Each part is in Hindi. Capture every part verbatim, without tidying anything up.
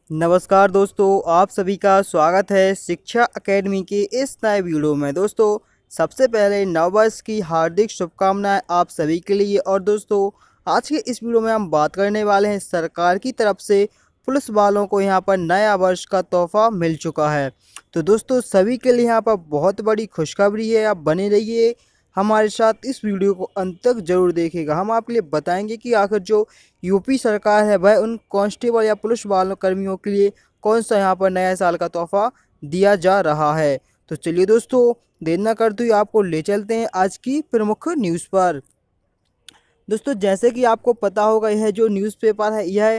नमस्कार दोस्तों, आप सभी का स्वागत है शिक्षा एकेडमी के इस नए वीडियो में। दोस्तों, सबसे पहले नववर्ष की हार्दिक शुभकामनाएं आप सभी के लिए। और दोस्तों, आज के इस वीडियो में हम बात करने वाले हैं सरकार की तरफ से पुलिस वालों को यहां पर नया वर्ष का तोहफा मिल चुका है। तो दोस्तों, सभी के लिए यहां पर बहुत बड़ी खुशखबरी है। आप बने रहिए हमारे साथ, इस वीडियो को अंत तक जरूर देखिएगा। हम आपके लिए बताएंगे कि आखिर जो यूपी सरकार है वह उन कांस्टेबल या पुलिस वालों कर्मियों के लिए कौन सा यहाँ पर नया साल का तोहफा दिया जा रहा है। तो चलिए दोस्तों, देर न करते हुए आपको ले चलते हैं आज की प्रमुख न्यूज़ पर। दोस्तों, जैसे कि आपको पता होगा, यह जो न्यूज़पेपर है यह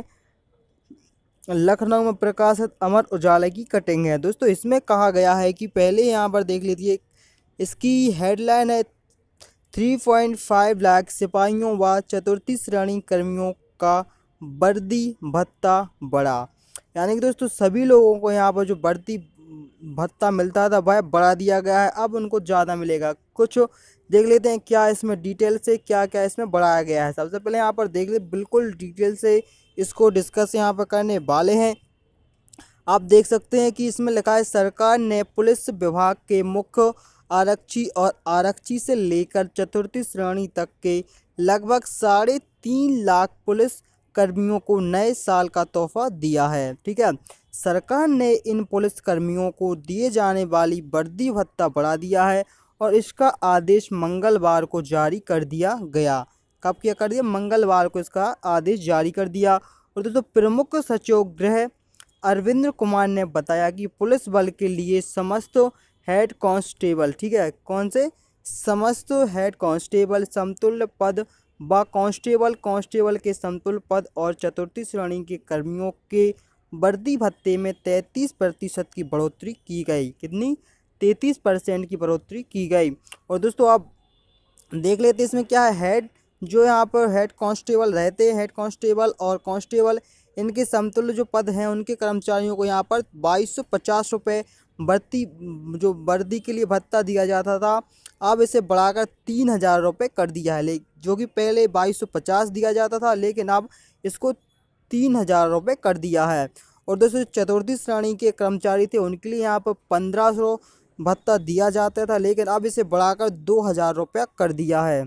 लखनऊ में प्रकाशित अमर उजाला की कटिंग है। दोस्तों, इसमें कहा गया है कि पहले यहाँ पर देख लीजिए, इसकी हेडलाइन है थ्री पॉइंट फाइव लाख सिपाहियों व चतुर्थी श्रेणी कर्मियों का वर्दी भत्ता बढ़ा। यानी कि दोस्तों, सभी लोगों को यहाँ पर जो वर्दी भत्ता मिलता था वह बढ़ा दिया गया है। अब उनको ज़्यादा मिलेगा। कुछ देख लेते हैं क्या इसमें डिटेल से क्या क्या इसमें बढ़ाया गया है। सबसे पहले यहाँ पर देख ले, बिल्कुल डिटेल से इसको डिस्कस यहाँ पर करने वाले हैं। आप देख सकते हैं कि इसमें लिखा है, सरकार ने पुलिस विभाग के मुख्य आरक्षी और आरक्षी से लेकर चतुर्थी श्रेणी तक के लगभग साढ़े तीन लाख पुलिस कर्मियों को नए साल का तोहफा दिया है। ठीक है, सरकार ने इन पुलिस कर्मियों को दिए जाने वाली वर्दी भत्ता बढ़ा दिया है और इसका आदेश मंगलवार को जारी कर दिया गया। कब क्या कर दिया? मंगलवार को इसका आदेश जारी कर दिया। और दोस्तों, प्रमुख सचिव गृह अरविंद कुमार ने बताया कि पुलिस बल के लिए समस्त हेड कांस्टेबल, ठीक है, कौन से समस्त हेड कांस्टेबल समतुल्य पद व कांस्टेबल कांस्टेबल के समतुल्य पद और चतुर्थी श्रेणी के कर्मियों के वर्दी भत्ते में तैंतीस प्रतिशत की बढ़ोतरी की गई। कितनी? तैंतीस परसेंट की बढ़ोतरी की गई। और दोस्तों, आप देख लेते हैं इसमें क्या है। हेड जो यहाँ पर हेड कांस्टेबल रहते हैं, हेड कांस्टेबल और कांस्टेबल, इनके समतुल्य जो पद हैं उनके कर्मचारियों को यहाँ पर बाईस सौ पचास रुपये भर्ती जो वर्दी के लिए भत्ता दिया जाता था, अब इसे बढ़ाकर तीन हज़ार रुपये कर दिया है। ले जो कि पहले बाईस सौ पचास दिया जाता था, लेकिन अब इसको तीन हज़ार रुपये कर दिया है। और दोस्तों, चतुर्थी श्रेणी के कर्मचारी थे उनके लिए यहाँ पर पंद्रह सौ भत्ता दिया जाता था, लेकिन अब इसे बढ़ाकर दो हज़ार रुपया कर दिया है।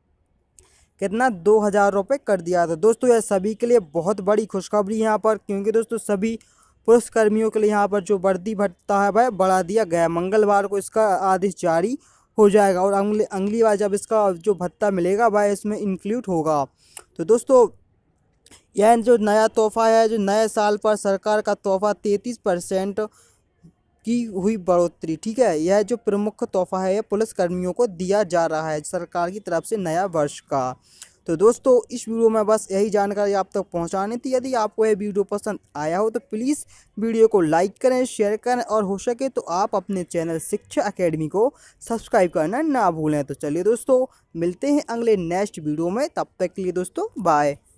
कितना? दो हज़ार रुपये कर दिया था। दोस्तों, यह सभी के लिए बहुत बड़ी खुशखबरी यहाँ पर, क्योंकि दोस्तों सभी पुलिसकर्मियों के लिए यहाँ पर जो वर्दी भत्ता है वह बढ़ा दिया गया। मंगलवार को इसका आदेश जारी हो जाएगा और अगले अगली बार जब इसका जो भत्ता मिलेगा वह इसमें इंक्लूड होगा। तो दोस्तों, यह जो नया तोहफा है, जो नए साल पर सरकार का तोहफा तैंतीस परसेंट की हुई बढ़ोतरी, ठीक है, यह जो प्रमुख तोहफा है पुलिस कर्मियों को दिया जा रहा है सरकार की तरफ से नया वर्ष का। तो दोस्तों, इस वीडियो में बस यही जानकारी आप तक पहुंचानी थी। यदि आपको यह वीडियो पसंद आया हो तो प्लीज़ वीडियो को लाइक करें, शेयर करें और हो सके तो आप अपने चैनल शिक्षा एकेडमी को सब्सक्राइब करना ना भूलें। तो चलिए दोस्तों, मिलते हैं अगले नेक्स्ट वीडियो में। तब तक के लिए दोस्तों, बाय।